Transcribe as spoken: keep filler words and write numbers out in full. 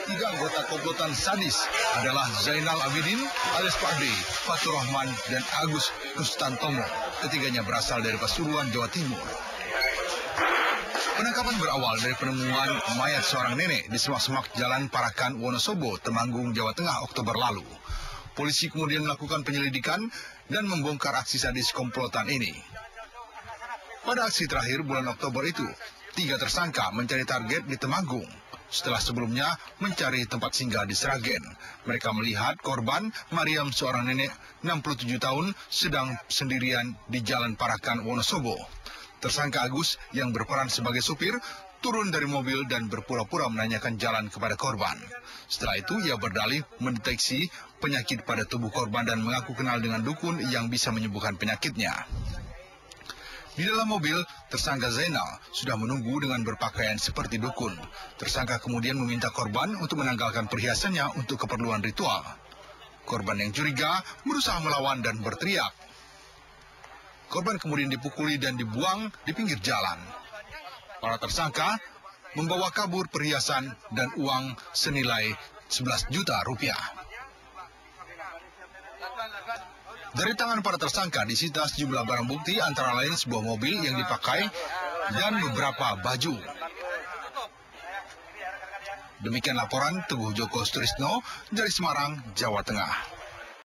Tiga anggota komplotan sadis adalah Zainal Abidin alias Pak D, Fatur Rahman, dan Agus Kustantomo. Ketiganya berasal dari Pasuruan, Jawa Timur. Penangkapan berawal dari penemuan mayat seorang nenek di semak-semak Jalan Parakan, Wonosobo, Temanggung, Jawa Tengah, Oktober lalu. Polisi kemudian melakukan penyelidikan dan membongkar aksi sadis komplotan ini. Pada aksi terakhir bulan Oktober itu, tiga tersangka mencari target di Temanggung. Setelah sebelumnya mencari tempat singgah di Sragen. Mereka melihat korban, Mariam, seorang nenek enam puluh tujuh tahun, sedang sendirian di Jalan Parakan, Wonosobo. Tersangka Agus yang berperan sebagai supir turun dari mobil dan berpura-pura menanyakan jalan kepada korban. Setelah itu ia berdalih mendeteksi penyakit pada tubuh korban dan mengaku kenal dengan dukun yang bisa menyembuhkan penyakitnya. Di dalam mobil, tersangka Zainal sudah menunggu dengan berpakaian seperti dukun. Tersangka kemudian meminta korban untuk menanggalkan perhiasannya untuk keperluan ritual. Korban yang curiga berusaha melawan dan berteriak. Korban kemudian dipukuli dan dibuang di pinggir jalan. Para tersangka membawa kabur perhiasan dan uang senilai sebelas juta rupiah. Dari tangan para tersangka disita sejumlah barang bukti antara lain sebuah mobil yang dipakai dan beberapa baju. Demikian laporan Teguh Joko Sutrisno dari Semarang, Jawa Tengah.